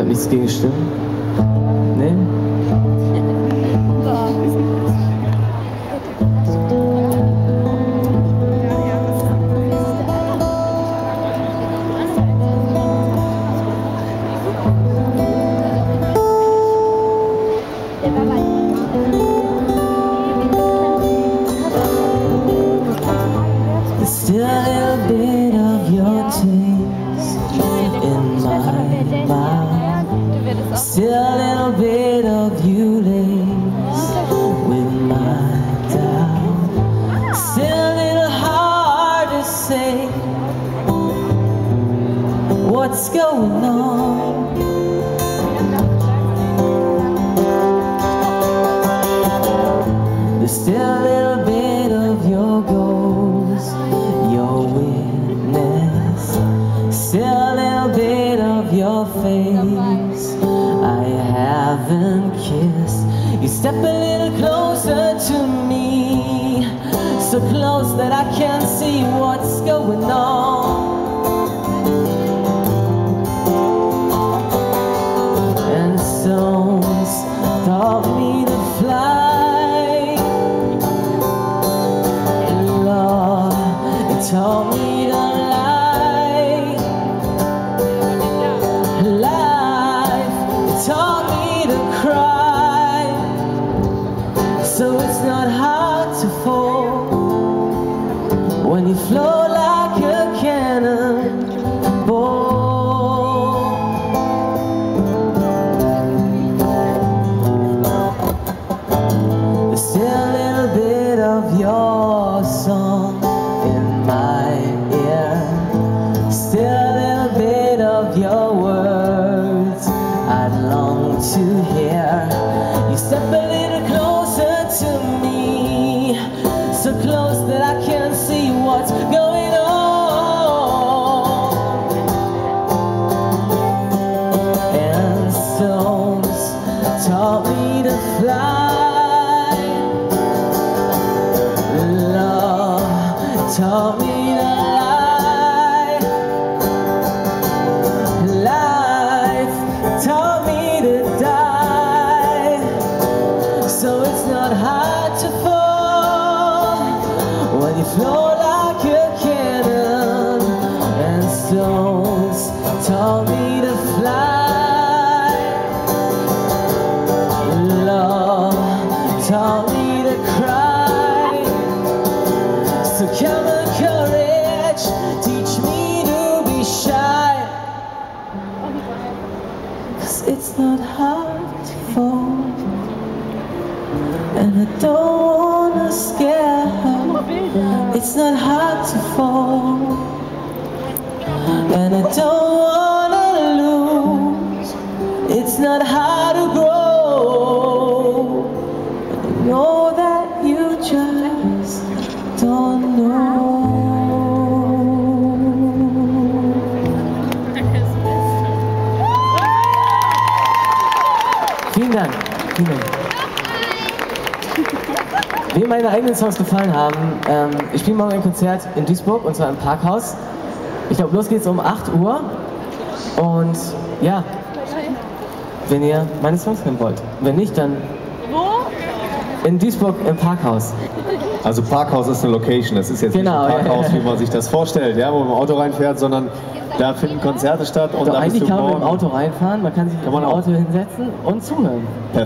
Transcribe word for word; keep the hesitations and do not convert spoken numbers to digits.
habt nichts gegen Stimmen? Nee? Still a little bit of your taste in my mouth. Still a little bit of you laced with my doubt. Still a little hard to say what's going on. There's still a little bit of your goals, your witness, still a little bit of your face I haven't kissed. You step a little closer to me, so close that I can't see what's going on. And stones taught me to fly. Taught me to lie. Life taught me to cry. So it's not hard to fall when you flow like a cannonball. There's still a little bit of your song in my ear, still a little bit of your words I'd long to hear. You step a little closer to me, so close that I can't see what's going on. And stones taught me to fly. Taught me to lie. Life taught me to die. So it's not hard to fall when you flow like a cannon. And stones taught me to fly. Love taught me to cry. So come on, courage, teach me to be shy. 'Cause it's not hard to fall, and I don't wanna scare her. It's not hard to fall, and I don't wanna lose. It's not hard to grow, and I know that you just don't know. Vielen Dank. Vielen Dank. Wem meine eigenen Songs gefallen haben, ähm, ich spiele morgen ein Konzert in Duisburg, und zwar im Parkhaus. Ich glaube, los geht's um acht Uhr. Und ja, wenn ihr meine Songs hören wollt. Wenn nicht, dann wo? In Duisburg im Parkhaus. Also Parkhaus ist eine Location, das ist jetzt genau, nicht ein Parkhaus, ja. wie man sich das vorstellt, ja, wo man im Auto reinfährt, sondern da finden Konzerte statt. Und also da eigentlich bist du kann man mit dem morgen. Auto reinfahren, man kann sich Kann im man auch. Auto hinsetzen und zuhören.